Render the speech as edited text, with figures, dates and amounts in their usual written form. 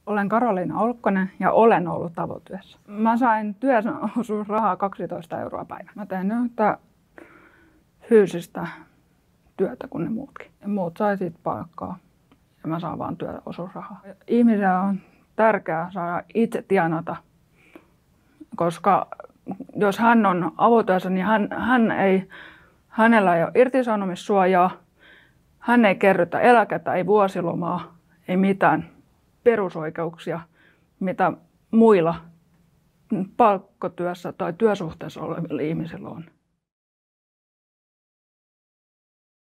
Olen Karoliina Olkkonen ja olen ollut avotyössä. Mä sain työosuusrahaa 12 € päivä. Mä teen yhtä fyysistä työtä kuin ne muutkin. Muut sai siitä palkkaa ja mä saan vaan työosuusrahaa. Ihmisen on tärkeää saada itse tienata, koska jos hän on avotyössä, niin hänellä ei ole irtisanomissuojaa, hän ei kerrytä eläkettä, ei vuosilomaa, ei mitään perusoikeuksia, mitä muilla palkkatyössä tai työsuhteessa olevilla ihmisillä on.